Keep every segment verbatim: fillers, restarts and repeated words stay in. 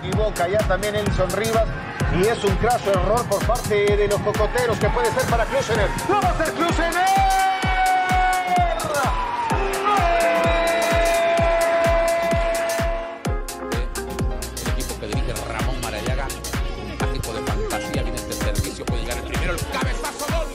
equivoca ya también Elson Rivas. Y es un craso error por parte de los cocoteros que puede ser para Klusener. ¡No va a ser Klusener! El equipo que dirige Ramón Maradiaga. Un táctico de fantasía. Viene este servicio. Puede llegar el primero. El cabezazo. ¡Gol!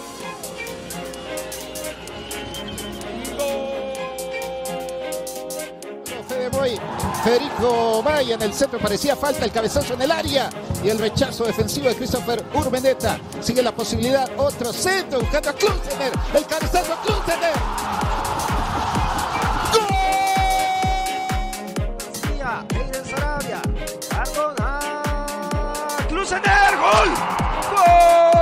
Federico Vaya en el centro, parecía falta, el cabezazo en el área y el rechazo defensivo de Christopher Urmeneta. Sigue la posibilidad, otro centro buscando a Klusener, el cabezazo a Klusener. ¡Gol! Eiden Sarabia, Cardona, Klusener, ¡gol! ¡Gol!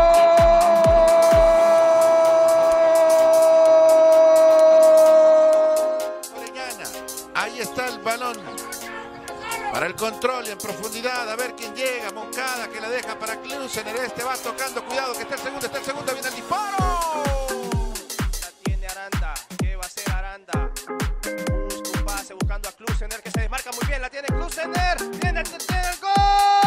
Ahí está el balón para el control y en profundidad, a ver quién llega. Moncada que la deja para Klusener. Este va tocando, cuidado que está el segundo, está el segundo, viene el disparo. La tiene Aranda, ¿qué va a hacer Aranda? Busca un pase buscando a Klusener que se desmarca muy bien, la tiene Klusener, tiene, tiene el gol.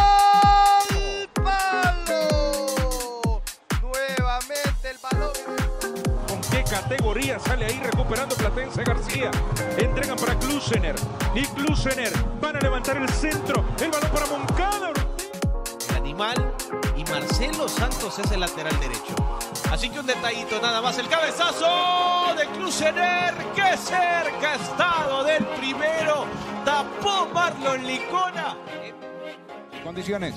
¡Palo! Nuevamente el balón. ¿Con qué categoría sale ahí recuperando Platense García? Entregan para Klusener y Klusener van a levantar el centro, el balón para Moncada. El animal y Marcelo Santos es el lateral derecho. Así que un detallito nada más, el cabezazo de Klusener, que cerca ha estado del primero, tapó Marlon Licona. Condiciones.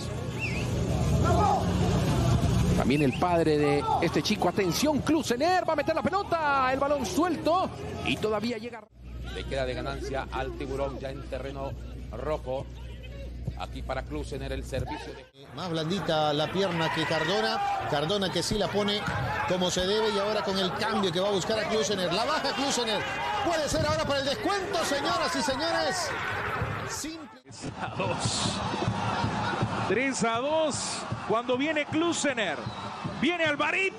También el padre de este chico, atención, Klusener va a meter la pelota, el balón suelto y todavía llega. Le queda de ganancia al Tiburón ya en terreno rojo. Aquí para Klusener el servicio de... Más blandita la pierna que Cardona. Cardona que sí la pone como se debe y ahora con el cambio que va a buscar a Klusener. La baja Klusener. Puede ser ahora para el descuento, señoras y señores. Simple. tres a dos. tres a dos. Cuando viene Klusener. Viene Alvarito.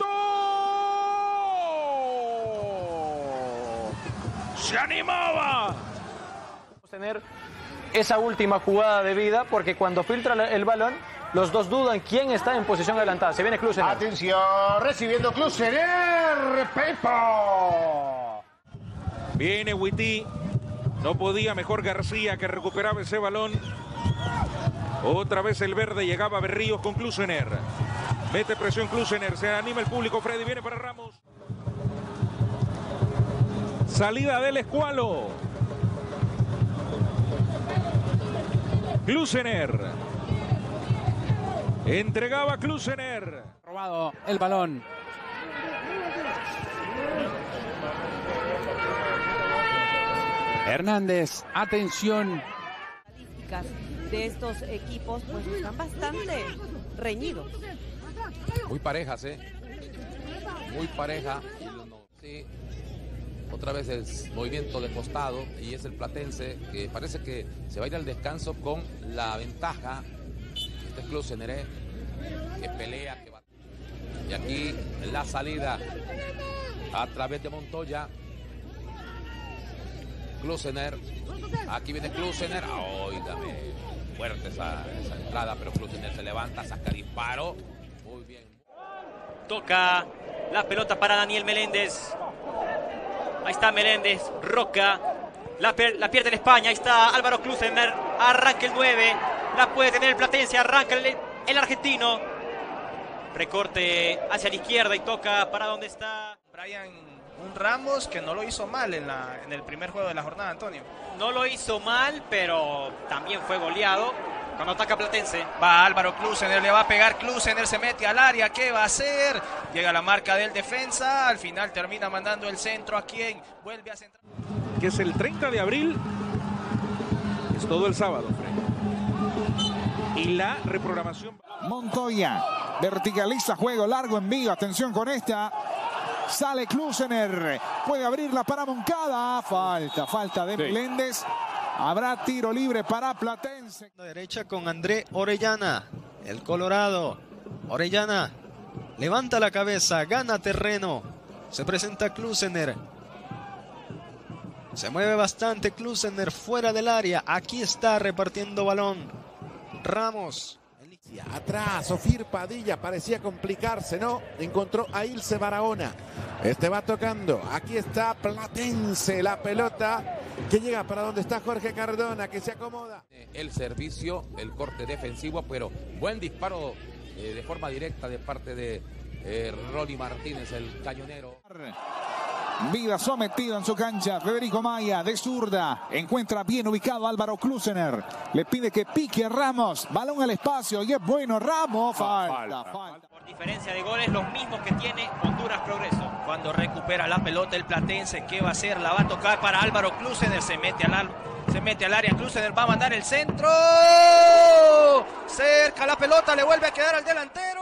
Se animaba. Tener esa última jugada de vida porque cuando filtra el balón los dos dudan quién está en posición adelantada. Se viene Klusener. Atención, recibiendo Klusener. Pepo. Viene Witty. No podía mejor García que recuperaba ese balón. Otra vez el verde, llegaba Berríos con Klusener. Mete presión Klusener, se anima el público. Freddy viene para Ramos. Salida del Escualo. Klusener. Entregaba Klusener. Robado el balón. Hernández, atención. De estos equipos pues están bastante reñidos. Muy parejas, ¿eh? Muy pareja. Sí. Otra vez el movimiento de costado y es el Platense que parece que se va a ir al descanso con la ventaja. Este es Klusener, ¿eh? Que pelea, que va. Y aquí la salida a través de Montoya. Klusener. Aquí viene Klusener. Óigame. Fuerte esa, esa entrada, pero Klusener se levanta, saca disparo. Muy bien. Toca la pelota para Daniel Meléndez. Ahí está Meléndez, Roca. La, la pierde en España. Ahí está Álvaro Klusener. Arranca el nueve. La puede tener el Platense. Arranca el, el argentino. Recorte hacia la izquierda y toca para donde está Brian un Ramos que no lo hizo mal en, la, en el primer juego de la jornada, Antonio. No lo hizo mal, pero también fue goleado cuando ataca Platense. Va Álvaro Klusener, le va a pegar Klusener, se mete al área, ¿qué va a hacer? Llega la marca del defensa, al final termina mandando el centro a quien vuelve a centrar. Que es el treinta de abril, es todo el sábado, Fred. Y la reprogramación. Montoya, verticaliza, juego largo, envío, atención con esta. Sale Klusener, puede abrirla para Moncada. Falta, falta de Meléndez. Habrá tiro libre para Platense. Derecha con André Orellana, el Colorado. Orellana levanta la cabeza, gana terreno. Se presenta Klusener. Se mueve bastante Klusener fuera del área. Aquí está repartiendo balón. Ramos. Atrás, Ofir Padilla, parecía complicarse, ¿no? Encontró a Ilse Barahona. Este va tocando. Aquí está Platense, la pelota que llega para donde está Jorge Cardona, que se acomoda. El servicio, el corte defensivo, pero buen disparo eh, de forma directa de parte de eh, Rolly Martínez, el cañonero. Vida sometido en su cancha. Federico Maya de zurda. Encuentra bien ubicado Álvaro Klusener. Le pide que pique a Ramos. Balón al espacio y es bueno Ramos. Falta, falta. falta. Por diferencia de goles, los mismos que tiene Honduras Progreso. Cuando recupera la pelota el Platense, ¿qué va a hacer? La va a tocar para Álvaro Klusener. Se mete al, se mete al área. Klusener va a mandar el centro. Cerca la pelota, le vuelve a quedar al delantero.